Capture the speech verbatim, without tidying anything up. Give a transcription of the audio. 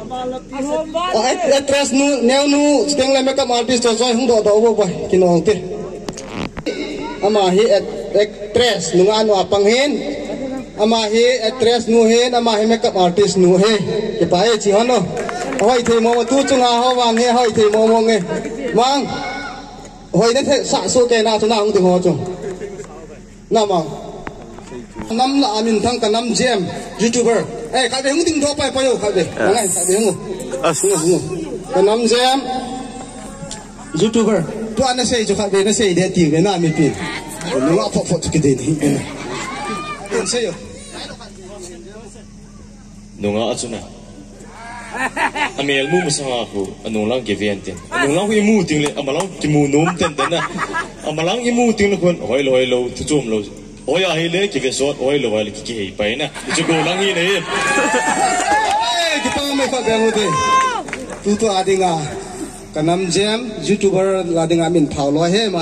oh actress nu neo nu steng le makeup artist cho hung do do bo bai kinong te ama hi actress nu anu apang hin ama hi actress nu hin ama hi makeup artist nu he ke pa e chi hono hoi thei mo tu chunga ho wang he hoi thei mo mo nge mang hoi na the sa so ke na chuna hung ti ho chung na mang nam la amin thang ka nam jam youtuber eh ka de hung ting do pa pa yo ka de ngai ka de hung hung ka nam jam youtuber tu ana sei jo ka de na sei de ti ve na mi pin nu a pho pho tu ke de ni en sei yo nunga achuna amel mu musanga ko anung lang ke venten anung lang ki mu ting le amalang ki mu nom ten ten na amalang ki mu ting le kon hoi lo hoi lo tu chum lo oi a hele ki ve sot oi lo wal ki ki hei pai na chu go lang hi ne eh ki pa me fa ga ho de tu tu adinga kanam jam youtuber adinga min phau lo he